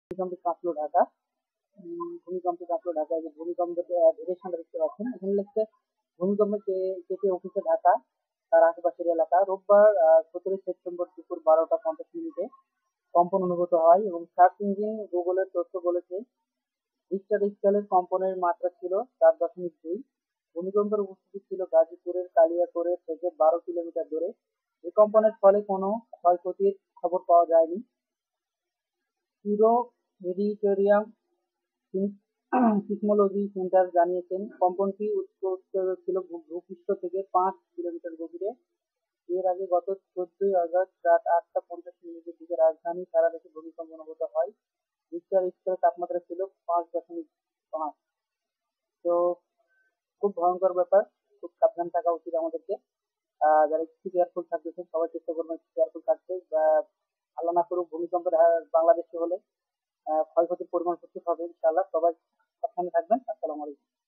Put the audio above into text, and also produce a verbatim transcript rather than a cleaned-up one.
ভূমিকম্পে কাঁপলো ঢাকা। উম, ভূমিকম্পে কাঁপলো ঢাকা, এই যে ভূমিকম্পে ধীরে সামনে দেখতে পাচ্ছেন, এখানে লিখছে ভূমিকম্পে কে- কেঁপে উঠেছে ঢাকা তার আশেপাশের এলাকা। রোববার সতেরোই সেপ্টেম্বর দুপুর বারোটা পঞ্চাশ মিনিটে কম্পন অনুভূত হয় এবং সার্চ ইঞ্জিন গুগলের তথ্য বলেছে রিক্টার স্কেলের কম্পনের মাত্রা ছিল চার দশমিক দুই। ভূমিকম্পের উপস্থিতি ছিল গাজীপুরের কালিয়াকৈর থেকে বারো কিলোমিটার দূরে। এই কম্পনের ফলে কোনো ক্ষয়ক্ষতির খবর পাওয়া যায়নি। ইউরো মেডিটেরিয়াম সিসমোলজি সেন্টার জানিয়েছেন কম্পনটি উৎস ছিল ভূপৃষ্ঠ থেকে পাঁচ কিলোমিটার গভীরে। এর আগে গত চোদ্দই আগস্ট রাত আটটা পঞ্চাশ মিনিটের দিকে রাজধানী সারা দেশে ভূমিকম্প অনুভূত হয়। রিক্টার স্কেলের তাপমাত্রা ছিল পাঁচ দশমিক পাঁচ। তো খুব ভয়ঙ্কর ব্যাপার, খুব সাবধান থাকা উচিত আমাদেরকে। আহ যারা একটু কেয়ারফুল থাকতেছে সবাই চেষ্টা করবেন একটু কেয়ারফুল থাকতে। বা আল্লাহ না করুক ভূমিকম্পের হার বাংলাদেশে হলে আহ ক্ষয়ক্ষতির পরিমাণ প্রচুর হবে। ইনশাআল্লাহ সবাই সাবধানে থাকবেন। আসসালামু আলাইকুম।